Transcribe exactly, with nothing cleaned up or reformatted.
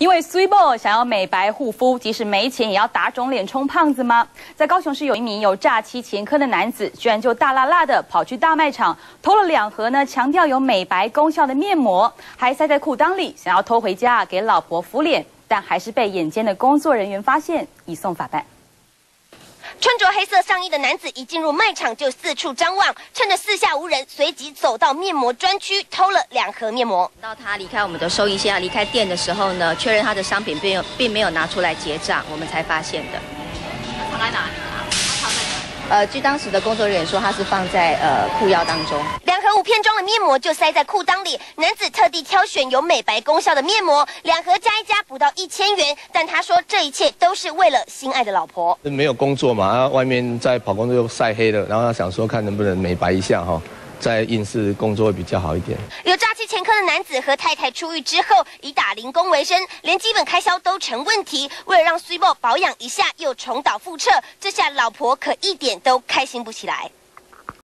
因为 Sweebo 想要美白护肤，即使没钱也要打肿脸充胖子吗？在高雄市有一名有诈欺前科的男子，居然就大辣辣的跑去大卖场偷了两盒呢，强调有美白功效的面膜，还塞在裤裆里，想要偷回家给老婆敷脸，但还是被眼尖的工作人员发现，移送法办。 穿着黑色上衣的男子一进入卖场就四处张望，趁着四下无人，随即走到面膜专区偷了两盒面膜。 到他离开我们的收银线要离开店的时候呢，确认他的商品并有并没有拿出来结账，我们才发现的。藏在哪里啊？藏在哪里？呃，据当时的工作人员说，他是放在呃裤腰当中。 两盒五片装的面膜就塞在裤裆里，男子特地挑选有美白功效的面膜，两盒加一加不到一千元，但他说这一切都是为了心爱的老婆。 没有工作嘛，然后外面在跑工作又晒黑了，然后他想说看能不能美白一下哈，在应试工作会比较好一点。 有诈欺前科的男子和太太出狱之后，以打零工为生，连基本开销都成问题。为了让 Sweebo 保养一下，又重蹈覆辙，这下老婆可一点都开心不起来。